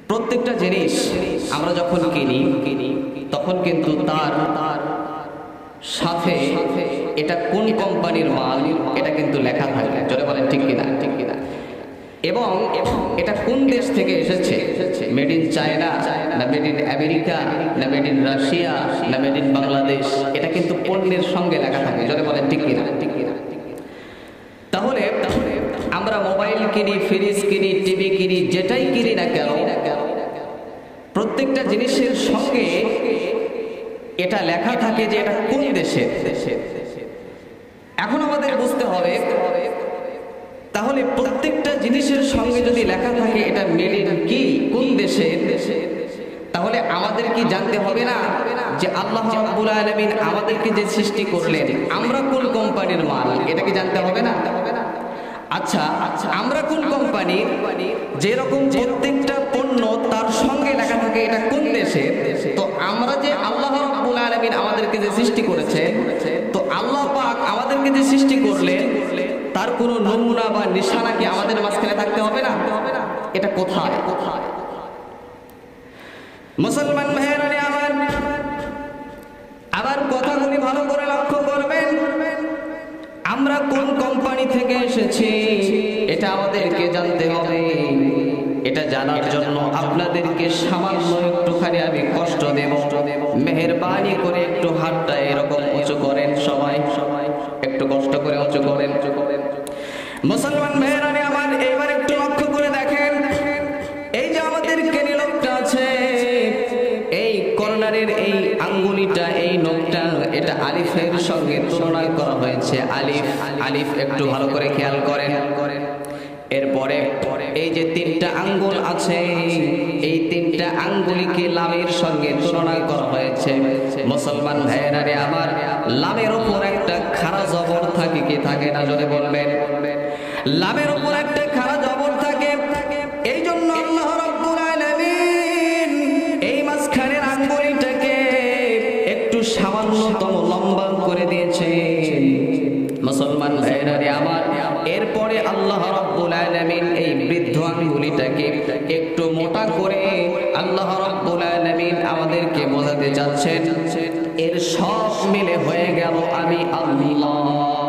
প্রত্যেকটা জিনিস আমরা যখন কিনি তখন কিন্তু তার সাথে এটা কোন কোম্পানির মাল এটা কিন্তু লেখা থাকে। জোরে বলেন ঠিক কিনা? ঠিক কিনা? এবং এটা কোন দেশ থেকে এসেছে, মেড ইন চায়না না মেড ইন আমেরিকা না মেড ইন রাশিয়া না মেড ইন বাংলাদেশ, এটা কিন্তু পণ্যের সঙ্গে লেখা থাকে। জোরে বলেন ঠিক কিনা? ঠিক কিনা? তাহলে আমরা মোবাইল কিনি, ফ্রিজ কিনি, টিভি কিনি, যেটাই কিনি না কেন প্রত্যেকটা জিনিসের সঙ্গে এটা লেখা থাকে যে এটা কোন দেশে। এখন আমাদের বুঝতে হবে, তাহলে প্রত্যেকটা জিনিসের সঙ্গে যদি লেখা থাকে এটা মেড ইন কি কোন দেশে, তাহলে আমাদের কি জানতে হবে না যে আল্লাহ রাব্বুল আলামিন আমাদেরকে যে সৃষ্টি করলেন আমরা কোন কোম্পানির মাল, এটা কি জানতে হবে না? আচ্ছা, আমরা কোন কোম্পানি, যেরকম প্রত্যেকটা পণ্য তার সঙ্গে লেখা থাকে এটা কোন দেশে, তো আমরা যে আল্লাহ রাব্বুল আলামিন আমাদেরকে যে সৃষ্টি করেছে, তো আল্লাহ পাক আমাদেরকে যে সৃষ্টি করলেন তার কোনো নমুনা বা নিশানা কি আমাদের মাঝখানে থাকতে হবে না? এটা কোথায়? মুসলমান ভাইয়েরা আমার, আবার কথাগুলি ভালো করে লক্ষ্য করবেন। আমরা কোন কোম্পানি থেকে এসেছি এটা আমাদেরকে জানতে হবে। এটা জানার জন্য আপনাদেরকে সামান্য একটুখানি আমি কষ্ট দেব। মেহেরবানি করে একটু হাতটা এরকম উঁচু করেন, সবাই একটু কষ্ট করে উঁচু করেন। মুসলমান ভাইয়েরা আমার, এবার একটু লক্ষ্য করে দেখেন, এই যে আমাদের কেনি লোকটা আছে, এই কর্নারের এই আঙ্গুলিটা, এই নখটা, এটা আলিফের সঙ্গে তুলনা করা হয়েছে। আলিফ আলিফ একটু ভালো করে খেয়াল করেন। এরপরে এই যে তিনটা আঙ্গুল আছে, এই তিনটা আঙ্গুলিকে লামের সঙ্গে তুলনা করা হয়েছে। মুসলমান ভাইয়েরা আমার, লামের উপর একটা খাড়া জবর থাকে কি থাকে না? জোরে বলবেন। লামের উপর একটা খাড়া জবর থাকে, এই জন্য আল্লাহ রাব্বুল আলামিন এই মাঝখানের আঙ্গুলিটাকে একটু সামান্যতম লম্বা করে দিয়েছে। মুসলমান ভাইয়েরা আমার, এরপরে আল্লাহ রাব্বুল আলামিন এই বৃদ্ধ আঙ্গুলিটাকে একটু মোটা করে আল্লাহ রাব্বুল আলামিন আমাদেরকে বোঝাতে চাচ্ছেন, এর সব মিলে হয়ে গেল আমি আল্লাহ।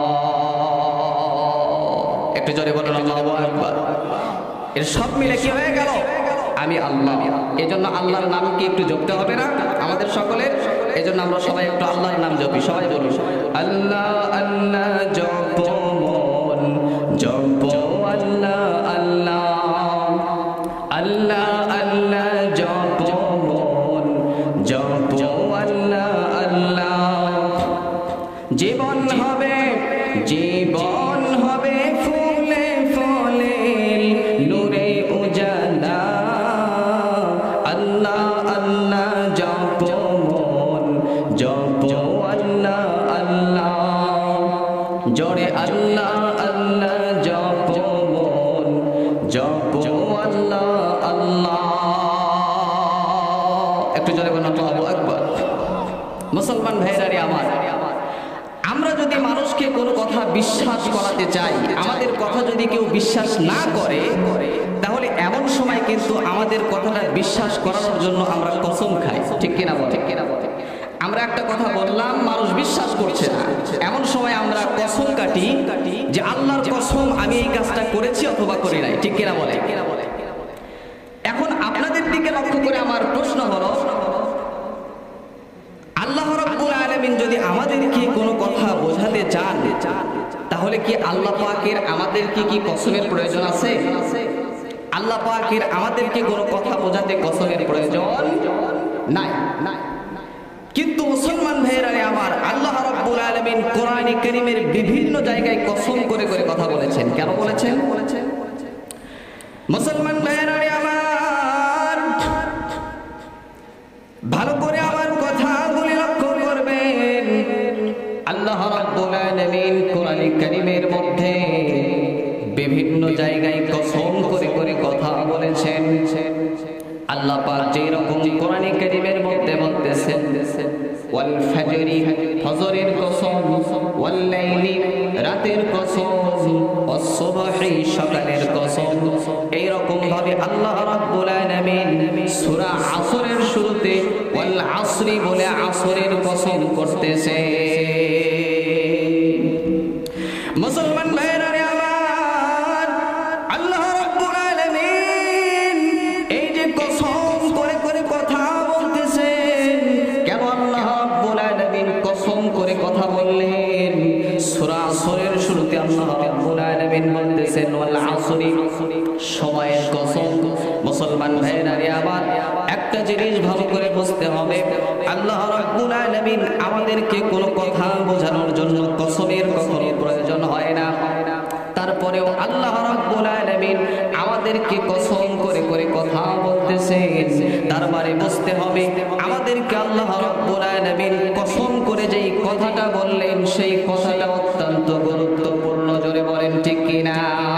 একটু জোরে বলুন আল্লাহু আকবার। এর সব মিলে কি হয়ে গেল? আমি আল্লাহ। এজন্য আল্লাহর নাম কি একটু জপতে হবে না আমাদের সকলের? এজন্য আমরা সবাই একটু আল্লাহর নাম জপি। সবাই বলুন আল্লাহ আল্লাহ জপ মন জপ, আল্লাহ আল্লাহ আল্লাহ আল্লাহ জপ মন জপ, আল্লাহ আল্লাহ। জীবন হবে, জীবন হবে ফুলে ফলে নূরে উজালা, আল্লাহ আল্লাহ জপ মন জপ, আল্লাহ আল্লাহ। জোরে আল্লাহ আল্লাহ জপ মন জপ, আল্লাহ আল্লাহ। একটু জোরে বলুন আল্লাহু আকবার। মুসলমান ভাইয়েরা আমার, আমরা যদি মানুষকে কোনো কথা বিশ্বাস করাতে চাই, আমাদের কথা যদি কেউ বিশ্বাস না করে, তাহলে এমন সময় কিন্তু আমাদের কথাটা বিশ্বাস করানোর জন্য আমরা কসম খাই। ঠিক কিনা বলে? ঠিক কিনা বলে? আমরা একটা কথা বললাম, মানুষ বিশ্বাস করছে না, এমন সময় আমরা কসম কাটি যে আল্লাহর কসম আমি এই কাজটা করেছি অথবা করি নাই। ঠিক কিনা বলে? এখন আপনাদের দিকে লক্ষ্য করে আমার প্রশ্ন হলো, আল্লাহ রাব্বুল আলামিন যদি আমাদেরকে কোনো কথা বোঝাতে চান, তাহলে কি আল্লাহ পাকের আমাদেরকে কি কসমের প্রয়োজন আছে? আল্লাহ পাকের আমাদেরকে কোনো কথা বোঝাতে কসমের প্রয়োজন নাই। কিন্তু মুসলমান ভাইয়েরা আমার, আল্লাহ রাব্বুল আলামিন কোরআনে কারীমের বিভিন্ন জায়গায় কসম করে করে কথা বলেছেন। কেন বলেছেন? মুসলমান ভাইয়েরা আমার, ভালো করে আমার কথাগুলি লক্ষ্য করবেন। আল্লাহ রাব্বুল আলামিন কোরআনে কারীমের মধ্যে বিভিন্ন জায়গায় কসম করে করে কথা বলেছেন। আল্লাহ পাক যেরকম কোরআনে কারীমের মধ্যে বলতেছেন, ওয়াল ফাজরি ফজরের কসম, ওয়াল লাইলি রাতের কসম, ওয়াস সুবহি সকালের কসম। এই রকম ভাবে আল্লাহ রাব্বুল আলামিন সূরা আসরের শুরুতে ওয়াল আসরি বলে আসরের কসম করতেছে। মুসলমান ভাইরা আমার, আল্লাহ রাব্বুল আলামিন এই যে কসম করে করে কথা বলতেছেন, কেন আল্লাহ রাব্বুল আলামিন কসম করে কথা বললেন? সূরা আসরের শুরুতে আল্লাহ রাব্বুল আলামিন বলতেছেন ওয়াল আসরি, সময়ের কসম। মুসলমান ভাইরা আমার, একটা জিনিস ভালো করে বুঝতে হবে, আল্লাহ রাব্বুল আলামিন আমাদেরকে কোনো কথা বোঝানোর জন্য কসমের কখনো প্রয়োজন হয় না। তারপরেও আল্লাহ রাব্বুল আলামিন আমাদেরকে কসম করে করে কথা বলতেছেন, তার মানে বুঝতে হবে আমাদেরকে আল্লাহ রাব্বুল আলামিন কসম করে যেই কথাটা বললেন সেই কথাটা অত্যন্ত গুরুত্বপূর্ণ। জোরে বলেন ঠিক কিনা?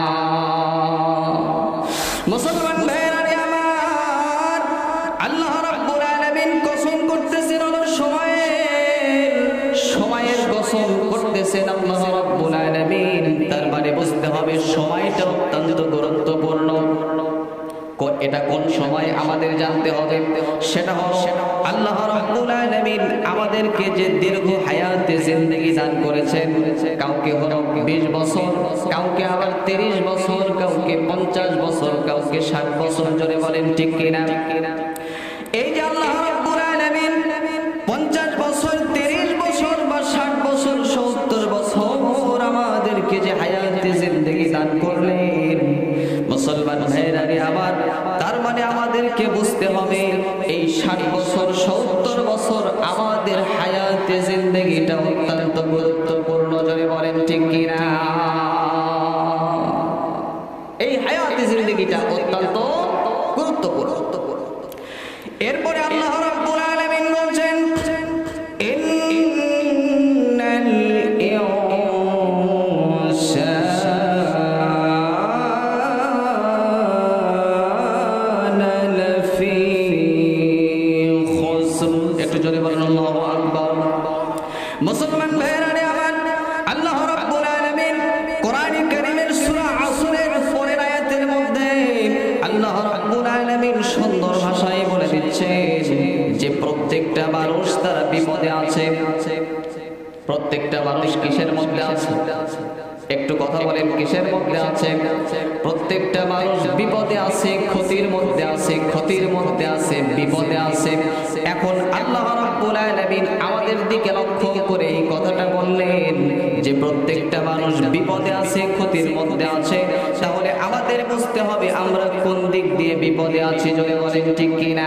মুসলমান ভাইরা আমার, আল্লাহ রাব্বুল আলামিন কসম করতেছেন হলো সময়ের কসম করতেছেন আল্লাহ রাব্বুল আলামিন। তার মানে বুঝতে হবে সময়টা অত্যন্ত গুরুত্বপূর্ণ। এটা কোন সময় আমাদের জানতে হবে, সেটা হলো আল্লাহ রাব্বুল আলামিন আমাদেরকে যে দীর্ঘ হায়াতে জিন্দেগি দান করেছেন। কাউকে হলো 20 বছর, কাউকে আবার 30 বছর, কাউকে 50 বছর, কাউকে 60 বছর। জোরে বলেন ঠিক কিনা? এই যে আল্লাহ রাব্বুল আলামিন 50 বছর, 30 বছর বা 60 বছর, 70 বছর আমাদেরকে যে হায়াতে জিন্দেগি দান করলেন, মুসলমান ভাইরা আমার, তার মানে আমাদেরকে বুঝতে হবে এই 60 বছর 70 বছর আমাদের হায়াতে জিন্দেগিটা অত্যন্ত গুরুত্বপূর্ণ। জোরে বলেন ঠিক কিনা? এই হায়াতে জিন্দেগিটা অত্যন্ত গুরুত্বপূর্ণ। এরপরে আল্লাহ রাব্বুল আলামিন বলছেন ইন্নাল ইনসানা লাফি খুসর। একটু জোরে বলুন আল্লাহু আকবার। মুসলমান ভাইরা আমার, আল্লাহ রাব্বুল আলামিন কোরআন কারীমের সূরা আসরের পরের আয়াতের মধ্যে আল্লাহ রাব্বুল আলামিন সুন্দর ভাষায় বলে দিচ্ছেন যে প্রত্যেকটা মানুষ তারা বিপদে আছে। প্রত্যেকটা মানুষ কিসের মধ্যে আছে? একটু কথা বলেন, কিসের মধ্যে আছে? প্রত্যেকটা মানুষ বিপদে আছে, ক্ষতির মধ্যে আছে, ক্ষতির মধ্যে আছে, বিপদে আছে। এখন আল্লাহ রাব্বুল আলামিন আমাদের দিকে লক্ষ্য করে এই কথাটা বললেন যে প্রত্যেকটা মানুষ বিপদে আছে, ক্ষতির মধ্যে আছে। তাহলে আমাদের বুঝতে হবে আমরা কোন দিক দিয়ে বিপদে আছি। জোরে বলেন ঠিক কিনা?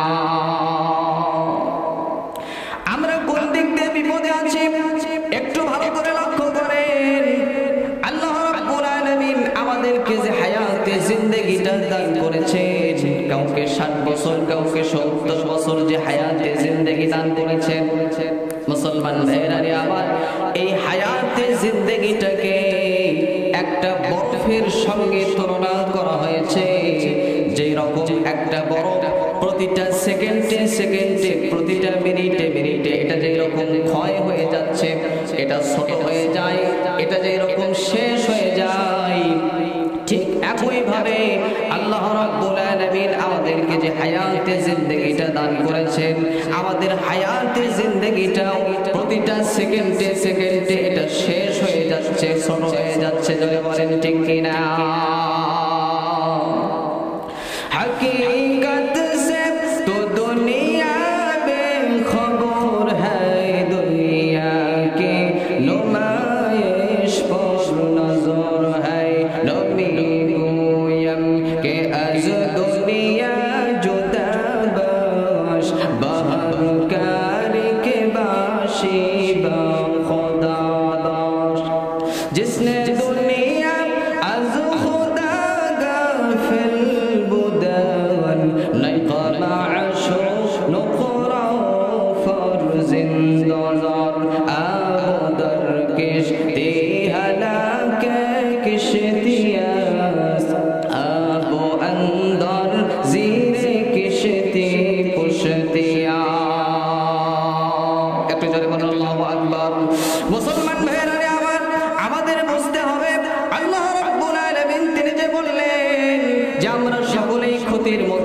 আমরা কোন দিক দিয়ে বিপদে আছি একটু ভালো করে লক্ষ্য করেন। আল্লাহ রাব্বুল আলামিন আমাদেরকে যে হায়াতে জিন্দেগিটা দান করেছেন, কাউকে 60 বছর, কাউকে 70 বছর যে হায়াতে জিন্দেগি দান করেছেন, মুসলমান ভাইরা আমার, এই হায়াতে জিন্দেগিটাকে একটা বরফের সঙ্গে তুলনা করা হয়েছে। যেই রকম একটা বরফ প্রতিটা সেকেন্ডে সেকেন্ডে, প্রতিটা মিনিটে মিনিটে এটা যেই রকম ক্ষয় হয়ে যাচ্ছে, এটা ছোট হয়ে যায়, এটা যেই রকম শেষ হয়ে যায়, ঠিক একই ভাবে আল্লাহ রাব্বুল আলামিন আমাদেরকে যে হায়াতে জিন্দেগিটা দান করেছেন, আমাদের হায়াতে জিন্দেগিটা প্রতিটা সেকেন্ডে সেকেন্ডে এটা শেষ হয়ে যাচ্ছে, ছোট হয়ে যাচ্ছে। জোরে বলেন ঠিক কিনা? हकीकत से तो दुनिया बेखबर है, दुनिया की नुमाइश पर नजर है। नबी गोयम के अज दुनिया जुदा बाश, बहकार के बाशी बा खुदा दाश। जिसने दुनिया अज खुदा गाफिल किश्तियां आबो अंदर जी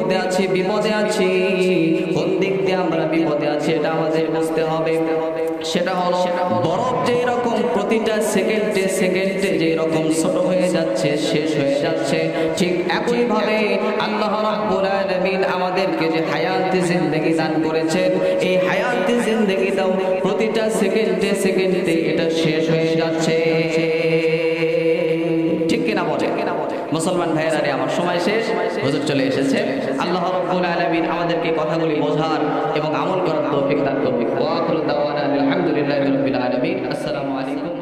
মধ্যে আছি, বিপদে আছি। কোন দিক দিয়ে আমরা বিপদে আছি এটা আমাদের বুঝতে হবে। সেটা হলো বরফ যে রকম প্রতিটা সেকেন্ডে সেকেন্ডে যে রকম ছোট হয়ে যাচ্ছে, শেষ হয়ে যাচ্ছে, ঠিক একই ভাবে আল্লাহ রাব্বুল আলামিন আমাদেরকে যে হায়াতে জিন্দেগি দান করেছেন, এই হায়াতে জিন্দেগিটাও প্রতিটা সেকেন্ডে সেকেন্ডে এটা শেষ হয়ে যাচ্ছে। ঠিক কিনা বলে? মুসলমান ভাইয়েরা, আমার সময় শেষ, হুজুর চলে এসেছে। আল্লাহ রাব্বুল আলামিন আমাদেরকে কথাগুলি বোঝার এবং আমল করার তৌফিক দান করুন। ওয়া আখিরু দাওয়ানা আলহামদুলিল্লাহি রাব্বিল আলামিন। আসসালামু আলাইকুম।